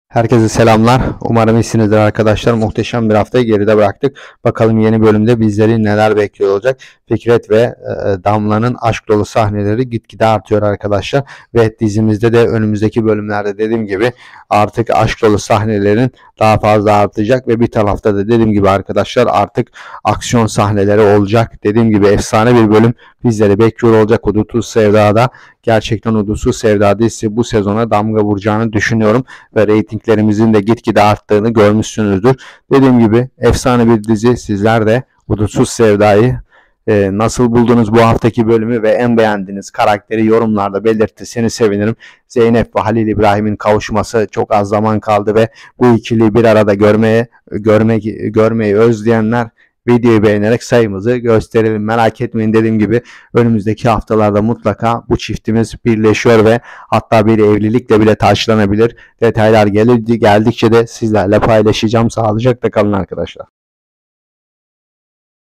Herkese selamlar. Umarım iyisinizdir arkadaşlar. Muhteşem bir haftayı geride bıraktık. Bakalım yeni bölümde bizleri neler bekliyor olacak. Fikret ve Damla'nın aşk dolu sahneleri gitgide artıyor arkadaşlar. Ve dizimizde de önümüzdeki bölümlerde dediğim gibi artık aşk dolu sahnelerin daha fazla artacak. Ve bir tarafta da dediğim gibi arkadaşlar artık aksiyon sahneleri olacak. Dediğim gibi efsane bir bölüm bizleri bekliyor olacak. Hudutsuz Sevda'da. Gerçekten Hudutsuz Sevda dizisi bu sezona damga vuracağını düşünüyorum. Ve reytinglerimizin de gitgide arttığını görmüşsünüzdür. Dediğim gibi efsane bir dizi. Sizler de Hudutsuz Sevda'yı nasıl buldunuz bu haftaki bölümü ve en beğendiğiniz karakteri yorumlarda belirtirseniz sevinirim. Zeynep ve Halil İbrahim'in kavuşması çok az zaman kaldı ve bu ikiliyi bir arada görmeyi özleyenler videoyu beğenerek sayımızı gösterelim. Merak etmeyin, dediğim gibi önümüzdeki haftalarda mutlaka bu çiftimiz birleşiyor ve hatta bir evlilikle bile taşlanabilir. Detaylar geldikçe de sizlerle paylaşacağım. Sağlıcakla kalın arkadaşlar.